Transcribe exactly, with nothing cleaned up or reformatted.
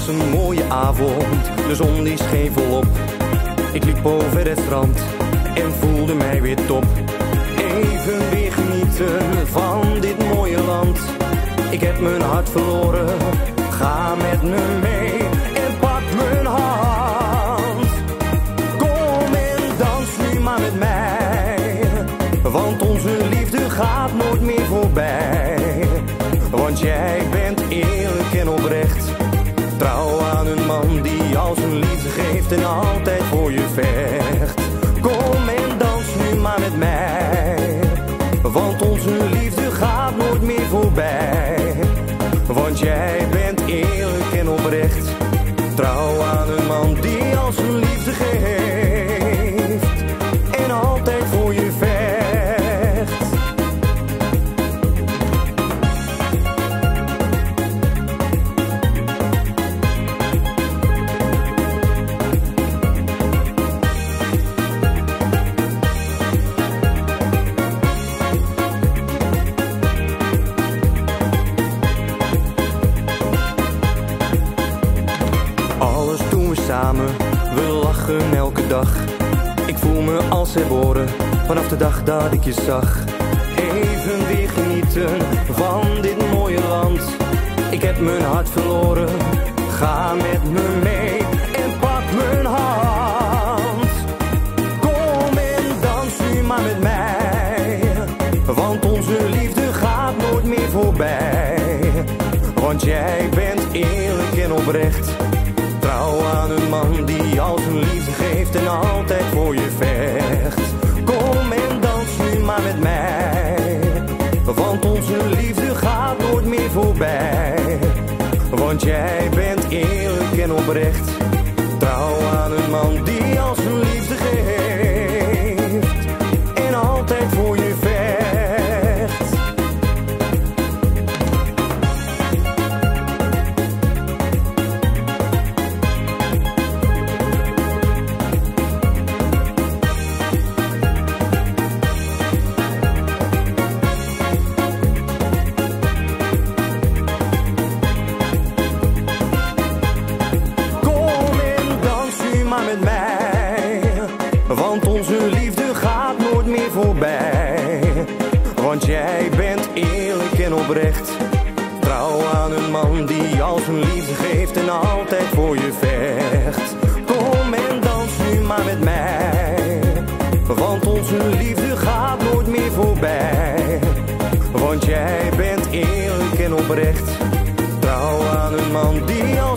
was een mooie avond, de zon die scheen volop. Ik liep over het strand en voelde mij weer top. Even weer genieten van dit mooie land. Ik heb mijn hart verloren, ga met me mee en pak mijn hand. Kom en dans nu maar met mij, want onze liefde gaat nooit meer voorbij. Want jij bent eerlijk en oprecht, trouw aan een man die al zijn liefde geeft en altijd voor je vecht. Kom en dans nu maar met mij, want onze liefde gaat nooit meer voorbij. Want jij bent eerlijk en oprecht, trouw aan een man die al zijn liefde geeft en altijd voor je vecht. Samen, we lachen elke dag. Ik voel me als herboren vanaf de dag dat ik je zag. Even weer genieten van dit mooie land. Ik heb mijn hart verloren, ga met me mee en pak mijn hand. Kom en dans nu maar met mij, want onze liefde gaat nooit meer voorbij. Want jij bent eerlijk en oprecht, trouw aan een man die al zijn liefde geeft en altijd voor je vecht. Kom en dans nu maar met mij, want onze liefde gaat nooit meer voorbij. Want jij bent eerlijk en oprecht, trouw aan een man die al zijn liefde geeft en altijd voor je vecht. Met mij, want onze liefde gaat nooit meer voorbij. Want jij bent eerlijk en oprecht, trouw aan een man die al zijn liefde geeft en altijd voor je vecht. Kom en dans nu maar met mij, want onze liefde gaat nooit meer voorbij. Want jij bent eerlijk en oprecht, trouw aan een man die al